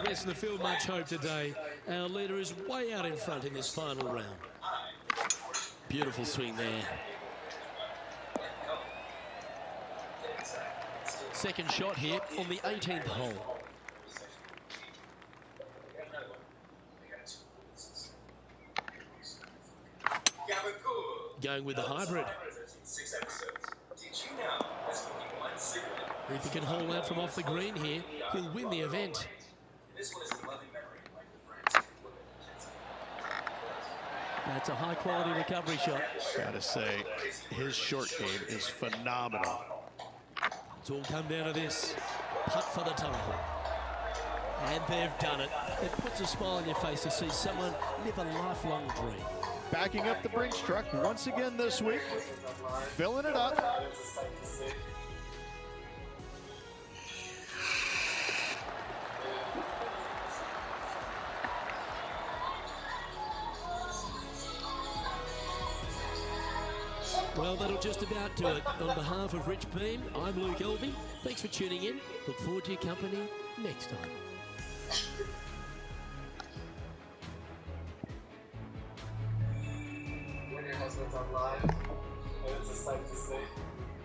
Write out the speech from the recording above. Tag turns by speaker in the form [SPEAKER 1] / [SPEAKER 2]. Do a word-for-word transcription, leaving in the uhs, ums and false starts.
[SPEAKER 1] rest of the field much hope today. Our leader is way out in front in this final round. Beautiful swing there. Second shot here on the eighteenth hole. Going with the hybrid. If he can hold out from off the green here, he'll win the event. That's a high quality recovery shot.
[SPEAKER 2] Gotta say, his short game is phenomenal.
[SPEAKER 1] It's all come down to this. Putt for the title. And they've done it. It puts a smile on your face to see someone live a lifelong dream.
[SPEAKER 2] Backing up the Brinks truck once again this week. Filling it up.
[SPEAKER 1] Well, that'll just about do it. On behalf of Rich Beam, I'm Luke Elvey. Thanks for tuning in. Look forward to your company next time.
[SPEAKER 3] When your husband's on live, and it's a sight to see.